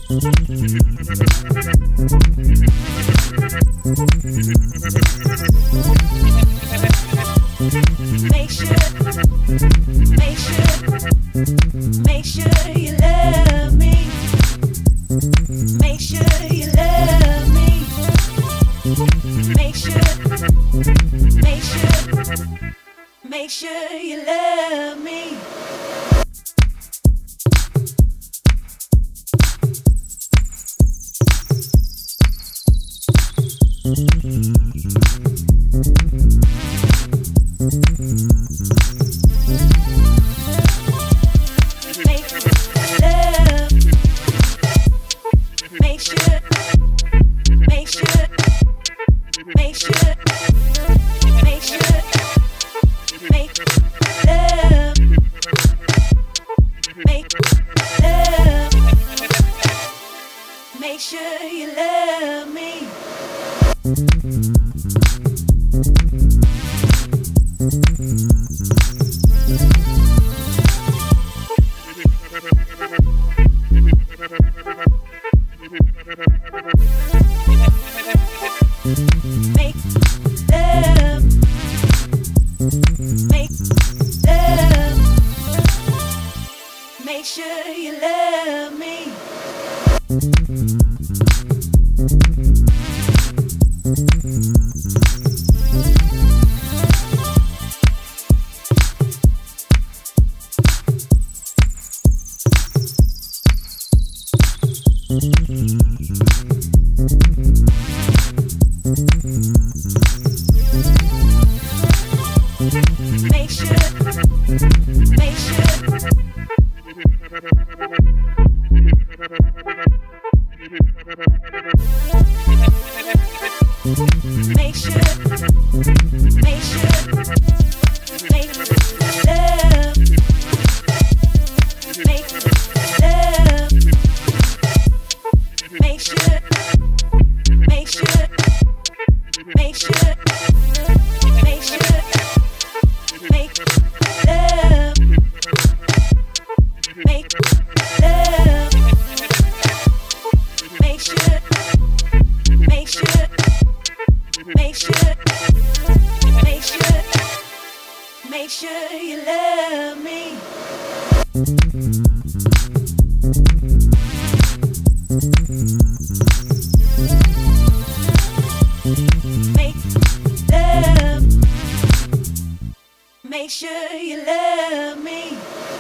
Make sure you love me. Make sure you love me. Make sure you love me. Make sure you love me. Make love. Make love. Make sure you love me. Make sure, make sure, make sure, make sure, make love, make love, make sure, make sure, make sure, make sure, make love, make love, make sure, make sure, make sure, make sure, make sure you love me. Make love. Make sure you love me.